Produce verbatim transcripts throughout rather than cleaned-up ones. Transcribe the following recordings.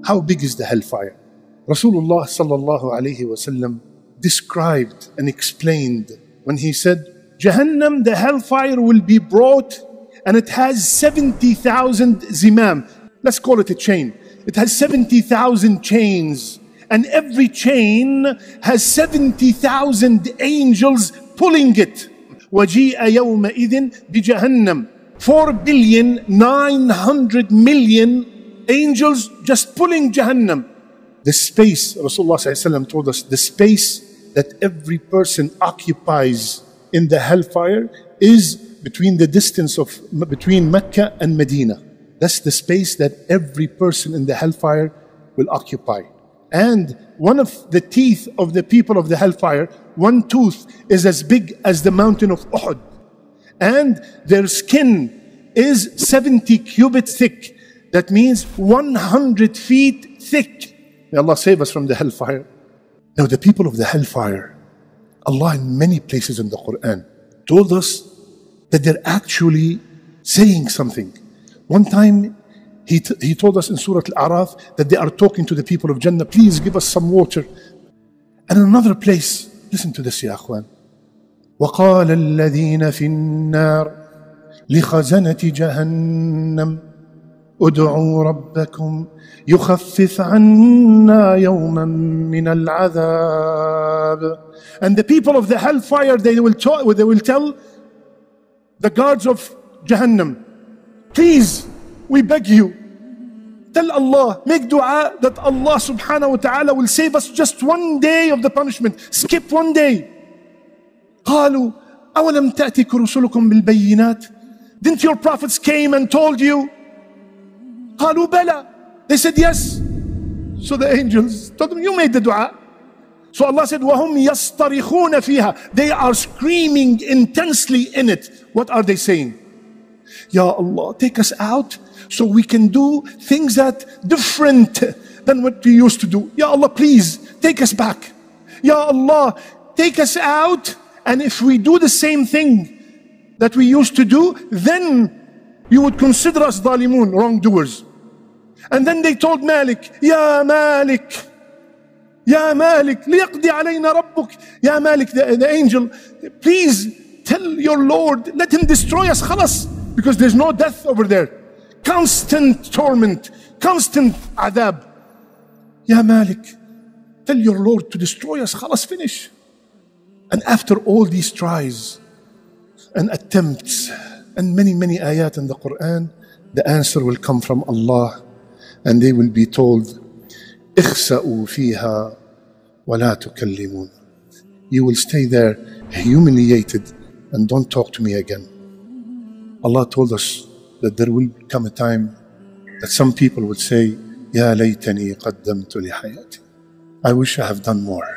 how big is the hellfire? Rasulullah sallallahu alayhi wasallam described and explained when he said, Jahannam, the hellfire will be brought and it has seventy thousand zimam. Let's call it a chain. It has seventy thousand chains, and every chain has seventy thousand angels pulling it. وَجِيءَ يَوْمَئِذٍ بِجَهَنَّمْ four billion nine hundred million angels just pulling Jahannam. The space, Rasulullah sallallahu alaihi wasallam told us, the space that every person occupies in the hellfire is between the distance of between Mecca and Medina. That's the space that every person in the hellfire will occupy. And one of the teeth of the people of the hellfire, one tooth is as big as the mountain of Uhud. And their skin is seventy cubits thick. That means one hundred feet thick. May Allah save us from the hellfire. Now the people of the hellfire, Allah in many places in the Quran told us that they're actually saying something. One time he, t he told us in Surah Al-A'raf that they are talking to the people of Jannah, please give us some water. And in another place, listen to this, Ya Akhwan. وَقَالَ الَّذِينَ فِي النَّارِ لِخَزَنَةِ جَهَنَّمْ ادعوا ربكم يخفف عنا يوما من العذاب. And the people of the hellfire, they will, talk, they will tell the guards of Jahannam, please, we beg you, tell Allah, make dua that Allah subhanahu wa ta'ala will save us just one day of the punishment. Skip one day. قالوا أولم تأتك رسلكم بالبينات? Didn't your prophets came and told you? قالوا بلى. They said yes. So the angels told them, you made the dua. So Allah said, وَهُمْ يَصْطَرِخُونَ فِيهَا. They are screaming intensely in it. What are they saying? Ya Allah, take us out so we can do things that different than what we used to do. Ya Allah, please take us back. Ya Allah, take us out, and if we do the same thing that we used to do, then you would consider us dhalimun, wrongdoers. And then they told Malik, Ya Malik, Ya Malik, لِيَقْضِ عَلَيْنَا رَبُّكَ. Ya Malik, the, the angel, please tell your Lord, let him destroy us, khalas, because there's no death over there. Constant torment, constant adab. Ya Malik, tell your Lord to destroy us, khalas, finish. And after all these tries and attempts and many, many ayat in the Quran, the answer will come from Allah, and they will be told, اخسأوا فيها ولا تكلمون. You will stay there humiliated and don't talk to me again. Allah told us that there will come a time that some people would say, يا ليتني قدمت لحياتي. I wish I have done more.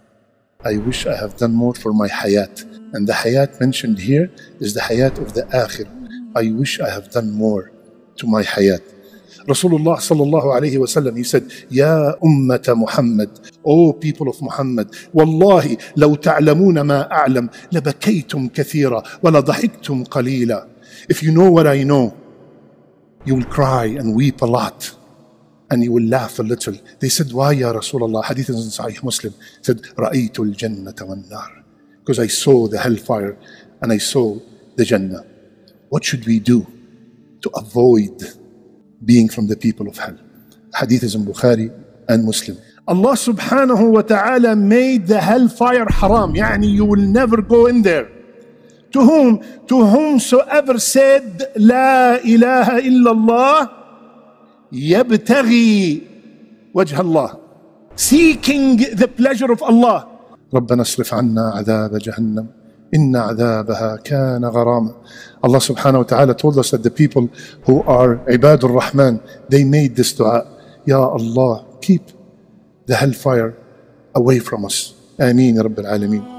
I wish I have done more for my hayat. And the hayat mentioned here is the hayat of the akhir. I wish I have done more to my hayat. Rasulullah sallallahu alayhi wa sallam, he said, Ya ummata Muhammad, O people of Muhammad, Wallahi, law ta'lamuna ma a'lam, labakaytum kathira, wa la dhahiktum qalila. If you know what I know, you will cry and weep a lot, and you will laugh a little. They said, why ya Rasulullah? Hadith is in Sahih Muslim. He said, Ra'aytul jannata wan nar. Because I saw the hellfire and I saw the Jannah. What should we do to avoid being from the people of hell? Hadith is in Bukhari and Muslim. Allah subhanahu wa ta'ala made the hellfire haram. Yani you will never go in there. To whom? To whomsoever said, La ilaha illallah, yabtaghi wajh Allah. Seeking the pleasure of Allah. ربنا اصرف عنا عذاب جهنم إن عذابها كان غراما. Allah subhanahu wa ta'ala told us that the people who are Ibadur Rahman, they made this dua. Ya Allah, keep the hellfire away from us. Ameen ya Rabbil Alameen.